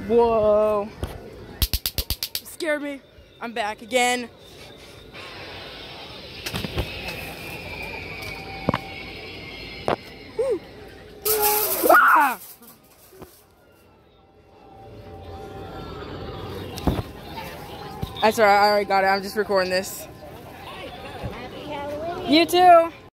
Whoa. Scared me. I'm back again. Ah! That's alright, I already got it. I'm just recording this. You too.